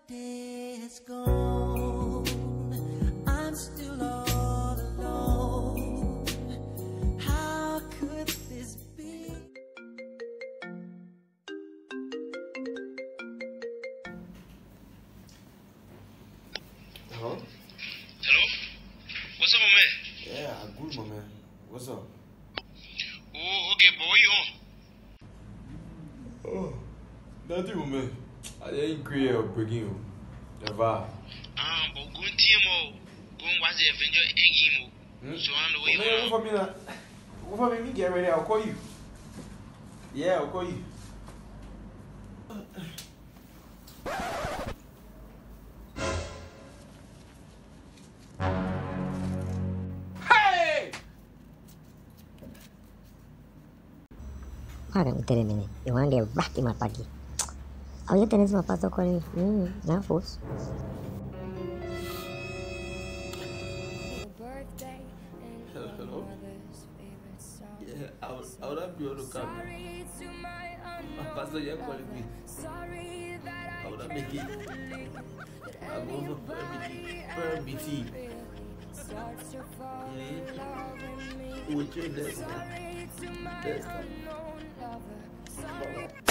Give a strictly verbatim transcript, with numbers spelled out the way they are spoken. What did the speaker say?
day has gone, I'm still all alone. How could this be? Hello? Hello? What's up, my man? Yeah, I'm good, my man. What's up? Oh, okay, but where you on? Oh, nothing, my man. I didn't create a breaking. Never. Um, but go and team or go and watch the Avenger Eggy. So I'm the way you want. For me, that. For me, get ready. I'll call you. Yeah, I'll call you. Para um terem eu ando é bate mais pagi. Olha tem uma pasta com ele, hum, não fosse. Hello, hello. Yeah, I would, I would have been on the camera. My pastor, you're calling me. I would have made it. I'm over prayer meeting. Yeah. We'll train this. This time.